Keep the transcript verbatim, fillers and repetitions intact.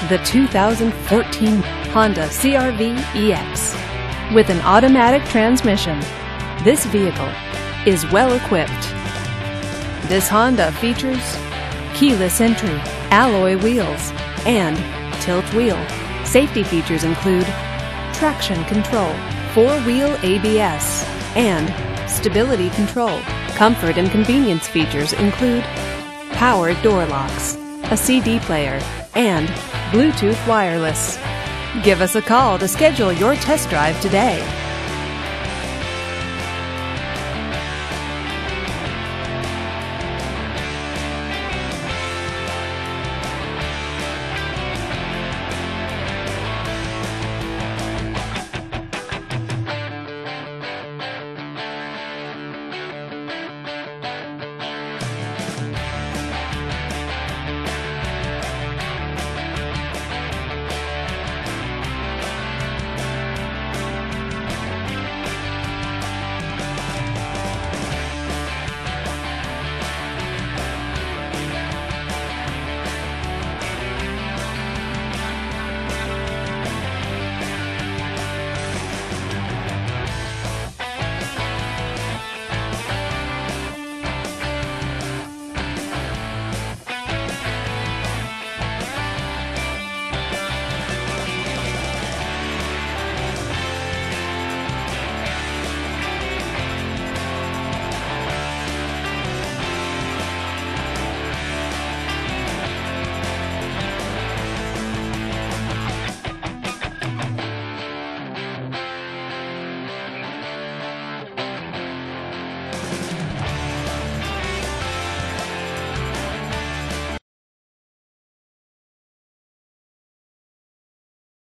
the two thousand fourteen Honda C R V E X. With an automatic transmission, this vehicle is well equipped. This Honda features keyless entry, alloy wheels, and tilt wheel. Safety features include traction control, four-wheel A B S, and stability control. Comfort and convenience features include power door locks, a C D player, and Bluetooth wireless. Give us a call to schedule your test drive today.